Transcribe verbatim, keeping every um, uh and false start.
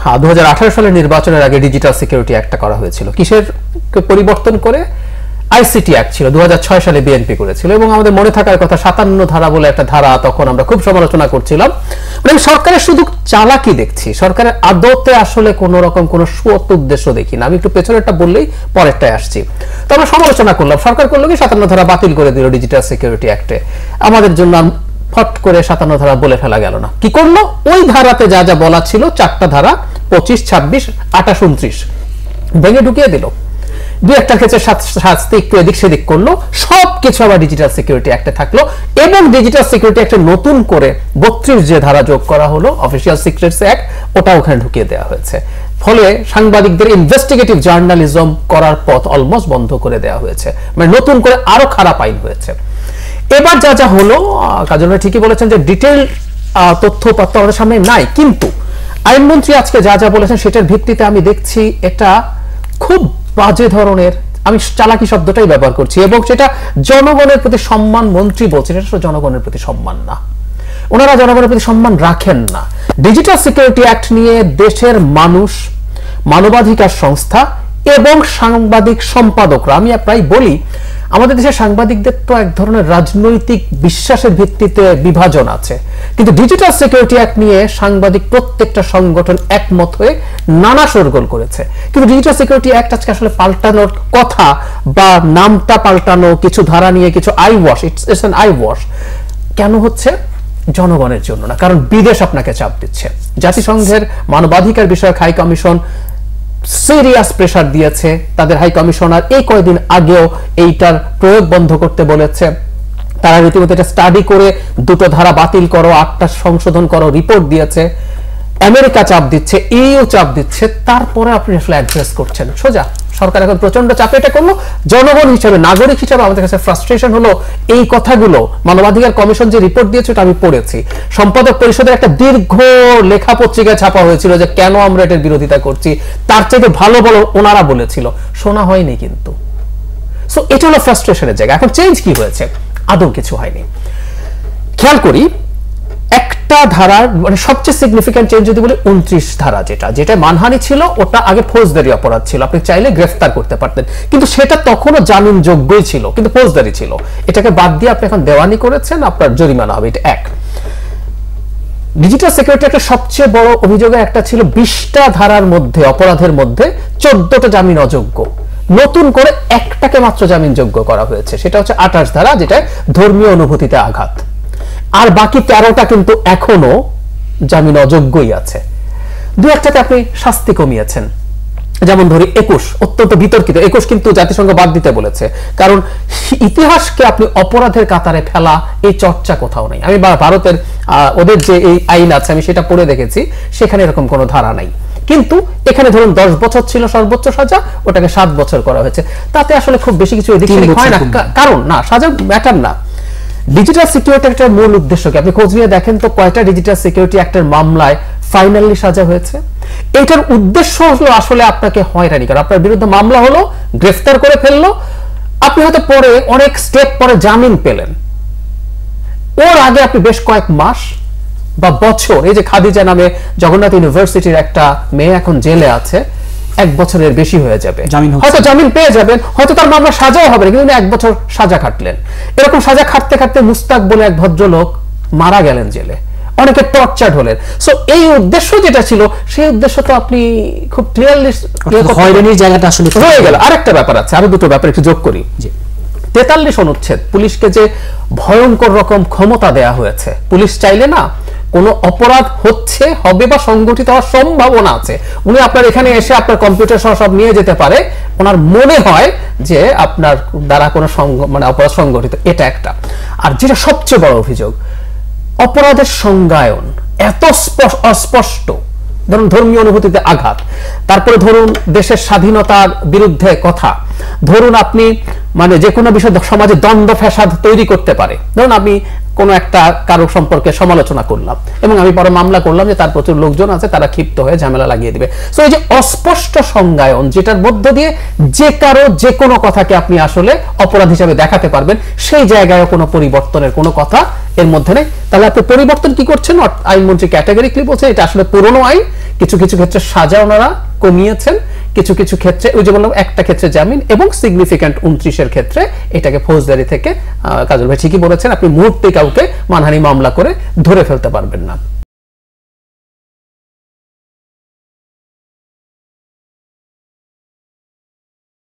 হ্যাঁ, দু হাজার আঠারো সালের নির্বাচনের আগে ডিজিটাল সিকিউরিটি অ্যাক্টটা করা হয়েছিল। কিসের পরিবর্তন করে? আইসিটি অ্যাক্ট ছিল, দু হাজার ছয় সালে বিএনপি করেছিল। এবং আমাদের মনে থাকার কথা সাতান্ন ধারা বলে একটা ধারা, তখন আমরা খুব সমালোচনা করছিলাম। মানে সরকারের শুধু চালাকি দেখছি, সরকারের আদতে আসলে কোন রকম কোন সুয়ত উদ্দেশ্য দেখি না। আমি একটু পেছনেরটা বললেই পরেরটায় আসছি। তো আমরা সমালোচনা করলাম, সরকার করলো কি সাতান্ন ধারা বাতিল করে দিল ডিজিটাল সিকিউরিটি অ্যাক্টে। আমাদের জন্য ফট করে সাতান্ন ধারা বলে ফেলা গেল না। কি করলো? ওই ধারাতে যা যা বলা ছিল, চারটা ধারা পঁচিশ, ছাব্বিশ, আঠাশ, উনত্রিশ ভেঙে ঢুকিয়ে দিল। দু একটা ক্ষেত্রে শাস্তি একটু এদিক সেদিক করলো, সবকিছু আবার ডিজিটাল সিকিউরিটি অ্যাক্টে থাকলো। এবং ডিজিটাল সিকিউরিটি অ্যাক্টে নতুন করে বত্রিশ যে ধারা যোগ করা হলো, অফিসিয়াল সিক্রেটস অ্যাক্ট, ওটা ওখানে ঢুকিয়ে দেওয়া হয়েছে। ফলে সাংবাদিকদের ইনভেস্টিগেটিভ জার্নালিজম করার পথ অলমোস্ট বন্ধ করে দেওয়া হয়েছে। মানে নতুন করে আরো খারাপ আইন হয়েছে। এবার যা যা হলো, কাজল ভাই ঠিকই বলেছেন যে ডিটেইল তথ্যপত্র আমাদের সামনে নাই, কিন্তু আইনমন্ত্রী আজকে যা যা বলেছেন সেটার ভিত্তিতে আমি দেখছি এটা খুব বাজে ধরনের, আমি চালাকি শব্দটাই ব্যবহার করছি, এবং সেটা জনগণের প্রতি সম্মান। মন্ত্রী বলছেন এটা জনগণের প্রতি সম্মান না, ওনারা জনগণের প্রতি সম্মান রাখেন না। ডিজিটাল সিকিউরিটি অ্যাক্ট নিয়ে দেশের মানুষ, মানবাধিকার সংস্থা এবং সাংবাদিক সম্পাদকরা, আমি প্রায় বলি আমাদের দেশের সাংবাদিকদের তো এক ধরনের রাজনৈতিক বিশ্বাসের ভিত্তিতে বিভাজন আছে, কিন্তু ডিজিটাল সিকিউরিটি অ্যাক্ট নিয়ে সাংবাদিক প্রত্যেকটা সংগঠন একমত হয়ে নানা শোরগোল করেছে। কিন্তু ডিজিটাল সিকিউরিটি অ্যাক্ট আজকে আসলে পাল্টানোর কথা, বা নামটা পাল্টানো, কিছু ধারা নিয়ে কিছু eye wash, it's it's an eye wash কেন হচ্ছে? জনগণের জন্য না, কারণ বিদেশ আপনাকে চাপ দিচ্ছে। জাতিসংঘের মানবাধিকার বিষয়ক হাই কমিশন সিরিয়াস প্রেসার দিয়েছে, তাদের হাই কমিশনার এই কয়েকদিন আগেও এইটার প্রয়োগ বন্ধ করতে বলেছে। তারা রীতিমতো এটা স্টাডি করে দুটো ধারা বাতিল করো, আটটা সংশোধন করো রিপোর্ট দিয়েছে। আমেরিকা চাপ দিচ্ছে, ইইউ চাপ দিচ্ছে, তারপরে আপনি আসলে অ্যাড্রেস করছেন সোজা। সরকার এখন প্রচন্ড চাপে এটা করলো। জনগণ হিসেবে, নাগরিক হিসেবে আমাদের কাছে ফ্রাস্ট্রেশন হলো এই কথাগুলো। মানবাধিকার কমিশন যে রিপোর্ট দিয়েছে ওটা আমি পড়েছি, সম্পাদক পরিষদের একটা দীর্ঘ লেখা পত্রিকায় ছাপা হয়েছিল যে কেন আমরা এটার বিরোধিতা করছি, তার চাইতে ভালো বলো ওনারা বলেছিল, শোনা হয়নি কিন্তু। সো এটা হলো ফ্রাস্ট্রেশনের জায়গা। এখন চেঞ্জ কি হয়েছে? আদৌ কিছু হয়নি। খেয়াল করি একটা ধারার মানে সবচেয়ে সিগনিফিক্যান্ট চেঞ্জ যদি বলি উনত্রিশ ধারা, যেটা যেটা মানহানি ছিল, ওটা আগে ফৌজদারি অপরাধ ছিল, আপনি চাইলে গ্রেফতার করতে পারতেন, কিন্তু সেটা তখনও জামিন যোগ্যই ছিল, কিন্তু ফৌজদারি ছিল। এটাকে বাদ দিয়ে আপনি এখন দেওয়ানি করেছেন, আপনার জরিমানা হবে। এটা এক। ডিজিটাল সিকিউরিটি একটা সবচেয়ে বড় অভিযোগের একটা ছিল বিশটা ধারার মধ্যে, অপরাধের মধ্যে চোদ্দটা জামিন অযোগ্য, নতুন করে একটাকে মাত্র জামিনযোগ্য করা হয়েছে, সেটা হচ্ছে আঠাশ ধারা, যেটা ধর্মীয় অনুভূতিতে আঘাত। আর বাকি তেরোটা কিন্তু এখনো জামিন অযোগ্যই আছে। দু একটাতে আপনি শাস্তি কমিয়েছেন, যেমন ধরি একুশ, অত্যন্ত বিতর্কিত। একুশ কিন্তু জাতিসংঘ বাদ দিতে বলেছে, কারণ ইতিহাসকে আপনি অপরাধের কাতারে ফেলা এই চর্চা কোথাও নেই। আমি ভারতের ওদের যে এই আইন আছে আমি সেটা পড়ে দেখেছি, সেখানে এরকম কোনো ধারা নাই। কিন্তু এখানে ধরুন দশ বছর ছিল সর্বোচ্চ সাজা, ওটাকে সাত বছর করা হয়েছে, তাতে আসলে খুব বেশি কিছু এদিক সেদিক হয় না। কারণ না, সাজা ম্যাটার না। ডিজিটাল সিকিউরিটি অ্যাক্টের মূল উদ্দেশ্য কি? আপনি খোঁজ নিয়ে দেখেন তো কয়টা ডিজিটাল সিকিউরিটি অ্যাক্টের মামলায় ফাইনালি সাজা হয়েছে। এটার উদ্দেশ্য হলো আসলে আপনাকে হয়রানি করা। আপনার বিরুদ্ধে মামলা হলো, গ্রেফতার করে ফেললো, আপনি হয়তো পরে অনেক স্টেপ পরে জামিন পেলেন, ওর আগে আপনি বেশ কয়েক মাস বা বছর, এই যে খাদিজা নামে জগন্নাথ ইউনিভার্সিটির একটা মেয়ে এখন জেলে আছে, এক বছরের বেশি হয়ে যাবে, হয়তো জামিন পেয়ে যাবেন, হয়তো তার মামলা সাজাও হবে, কিন্তু এক বছর সাজা খাটলেন। এরকম সাজা খাটতে খাটতে মুস্তাক বলে এক ভদ্রলোক মারা গেলেন জেলে, অনেকে টর্চার হলেন। সো এই উদ্দেশ্য যেটা ছিল, সেই উদ্দেশ্য তো আপনি খুব ক্লিয়ারলি হয়রানির জায়গাটা আসলে হয়ে গেল। আরেকটা ব্যাপার আছে, আরো দুটো ব্যাপার একটু যোগ করি। তেতাল্লিশ অনুচ্ছেদ, পুলিশকে যে ভয়ঙ্কর রকম ক্ষমতা দেয়া হয়েছে, পুলিশ চাইলে না কোন অপরাধ হচ্ছে, হবে বা সংগঠিত হওয়ার সম্ভাবনা আছে, উনি আপনার এখানে এসে আপনার কম্পিউটার সহ সব নিয়ে যেতে পারে, ওনার মনে হয় যে আপনার দ্বারা কোনো মানে অপরাধ সংগঠিত। এটা একটা। আর যেটা সবচেয়ে বড় অভিযোগ, অপরাধের সংজ্ঞায়ন এত অস্পষ্ট। ধরুন ধর্মীয় অনুভূতিতে আঘাত, তারপরে ধরুন দেশের স্বাধীনতার বিরুদ্ধে কথা, ধরুন আপনি মানে যে কোনো বিষয় সমাজে দ্বন্দ্ব ফ্যাসাদ তৈরি করতে পারে, ধরুন আপনি কোনো একটা কারো সম্পর্কে সমালোচনা করলাম এবং আমি পরে মামলা করলাম যে তার প্রচুর লোকজন আছে, তারা ক্ষিপ্ত হয়ে ঝামেলা লাগিয়ে দিবে। সো এই যে অস্পষ্ট সংজ্ঞায়ন, যেটার মধ্য দিয়ে যে কারো যে কোনো কথাকে আপনি আসলে অপরাধ হিসেবে দেখাতে পারবেন, সেই জায়গায় কোনো পরিবর্তনের কোনো কথা এর মধ্যে নেই। তাহলে আপনি পরিবর্তন কি করছেন? আইনমন্ত্রী ক্যাটাগরিক্যালি বলছেন এটা আসলে পুরনো আইন, কিছু কিছু ক্ষেত্রে সাজা ওনারা কমিয়েছেন, কিছু কিছু ক্ষেত্রে ওই যে বললাম একটা ক্ষেত্রে জামিন, এবং সিগনিফিক্যান্ট উনত্রিশের ক্ষেত্রে এটাকে ফৌজদারি থেকে, কাজল ভাই ঠিকই বলেছেন, আপনি মুহূর্তে কাউকে মানহানি মামলা করে ধরে ফেলতে পারবেন না।